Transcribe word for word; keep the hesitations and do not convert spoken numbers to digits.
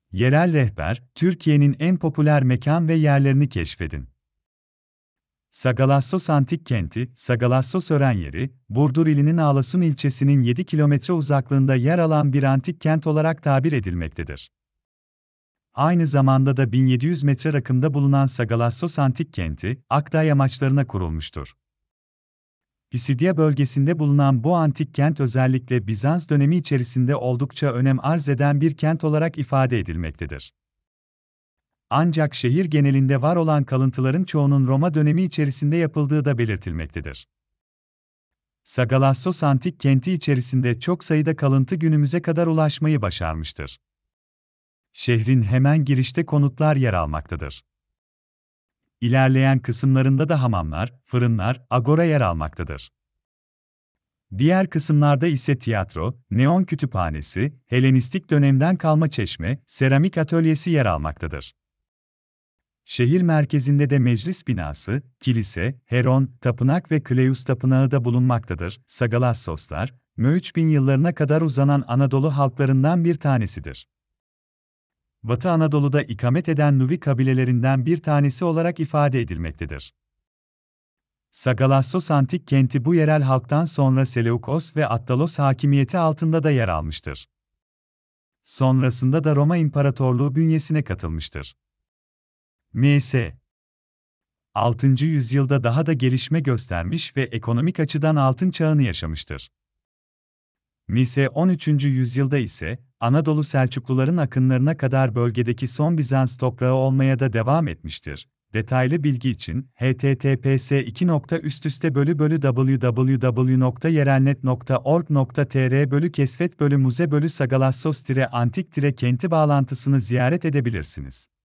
Yerel rehber, Türkiye'nin en popüler mekan ve yerlerini keşfedin. Sagalassos Antik Kenti, Sagalassos Ören Yeri, Burdur ilinin Ağlasun ilçesinin yedi kilometre uzaklığında yer alan bir antik kent olarak tabir edilmektedir. Aynı zamanda da bin yedi yüz metre rakımda bulunan Sagalassos Antik Kenti, Akdağ yamaçlarına kurulmuştur. Pisidya bölgesinde bulunan bu antik kent özellikle Bizans dönemi içerisinde oldukça önem arz eden bir kent olarak ifade edilmektedir. Ancak şehir genelinde var olan kalıntıların çoğunun Roma dönemi içerisinde yapıldığı da belirtilmektedir. Sagalassos antik kenti içerisinde çok sayıda kalıntı günümüze kadar ulaşmayı başarmıştır. Şehrin hemen girişte konutlar yer almaktadır. İlerleyen kısımlarında da hamamlar, fırınlar, agora yer almaktadır. Diğer kısımlarda ise tiyatro, neon kütüphanesi, Helenistik dönemden kalma çeşme, seramik atölyesi yer almaktadır. Şehir merkezinde de meclis binası, kilise, Heron, tapınak ve Kleus tapınağı da bulunmaktadır. Sagalassoslar, M üç bin yıllarına kadar uzanan Anadolu halklarından bir tanesidir. Batı Anadolu'da ikamet eden Nubi kabilelerinden bir tanesi olarak ifade edilmektedir. Sagalassos antik kenti bu yerel halktan sonra Seleukos ve Attalos hakimiyeti altında da yer almıştır. Sonrasında da Roma İmparatorluğu bünyesine katılmıştır. M S altıncı yüzyılda daha da gelişme göstermiş ve ekonomik açıdan altın çağını yaşamıştır. M S on üçüncü yüzyılda ise Anadolu Selçukluların akınlarına kadar bölgedeki son Bizans toprağı olmaya da devam etmiştir. Detaylı bilgi için h t t p s iki nokta üst üste bölü bölü w w w nokta yerelnet nokta org nokta t r bölü kesfet bölü muze bölü sagalassos antik kenti bağlantısını ziyaret edebilirsiniz.